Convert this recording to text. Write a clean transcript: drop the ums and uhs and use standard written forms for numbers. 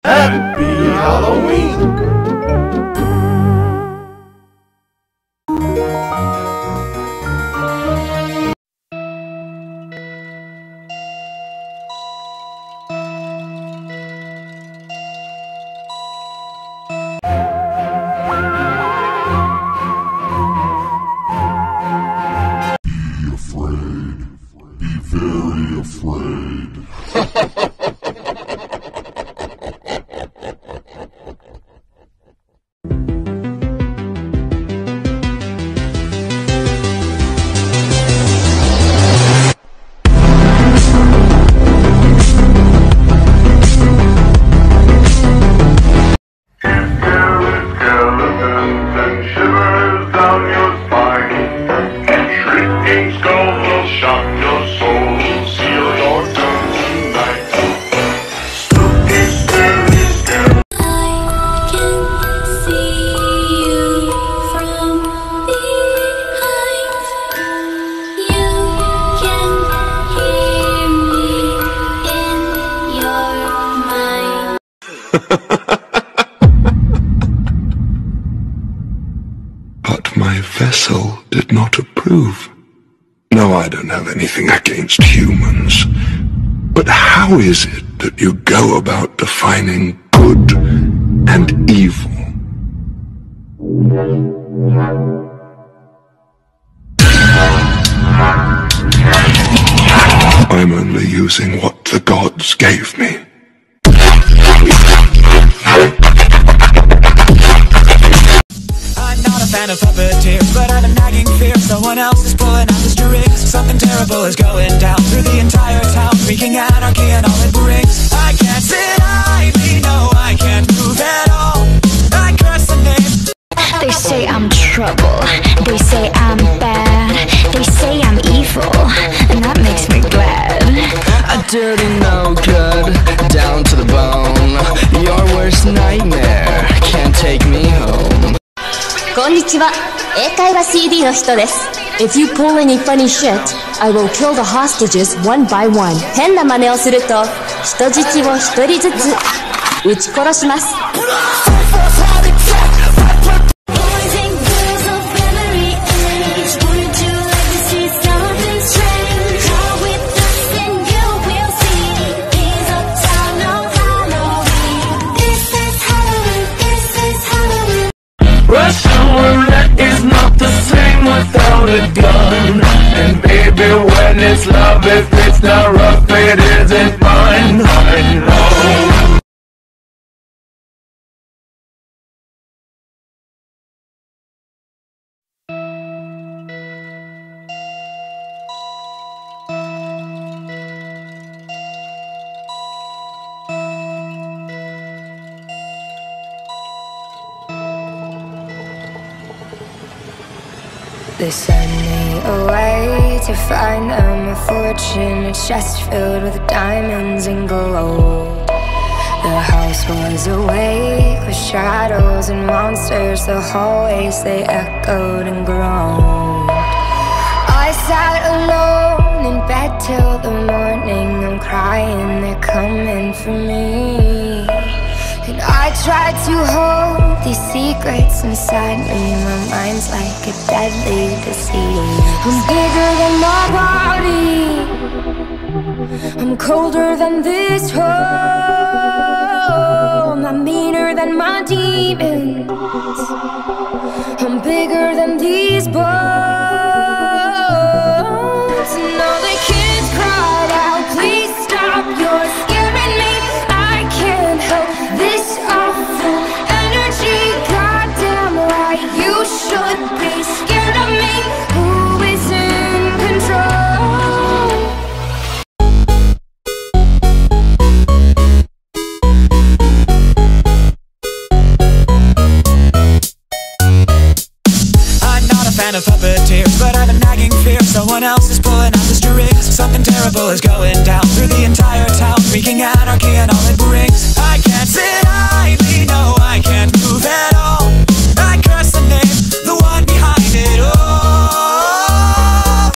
Happy Halloween! Be afraid. Be very afraid. But my vessel did not approve. Now, I don't have anything against humans, but how is it that you go about defining good and evil? I'm only using what the gods gave me. I'm not a fan of puppeteers, but I have a nagging fear someone else is pulling out the strings. Something terrible is going down through the entire town, wreaking anarchy and all it brings. I can't sit idly, no, I can't move at all. I curse the name. They say I'm trouble, they say I'm bad, they say I'm evil, and that makes me glad. A dirty no good, down to the bone. Your worst nightmare can't take me home. こんにちは、英会話 CD の人です。If you pull any funny shit, I will kill the hostages one by one. 変な真似をすると、人質を一人ずつ撃ち殺します。 Russian roulette is not the same without a gun. And baby, when it's love, if it's not rough, it isn't fun. I know. They send me away to find them a fortune, a chest filled with diamonds and gold. The house was awake with shadows and monsters. The hallways, they echoed and groaned. I sat alone in bed till the morning. I'm crying, they're coming for me. And I tried to hold these secrets inside me. My mind's like a deadly disease. I'm bigger than my body, I'm colder than this home. I'm meaner than my demons, I'm bigger than these bones. And all the kids cried out, please stop, you're scaring me. I can't help this awful energy. Goddamn right, you should be scared of me. Who is in control? I'm not a fan of puppeteers, but I have a nagging fear someone else is pulling out the strings. Something terrible is going down through the entire town, wreaking anarchy and all it brings. I can't sit idly, no, I can't move at all. I curse the name, the one behind it all.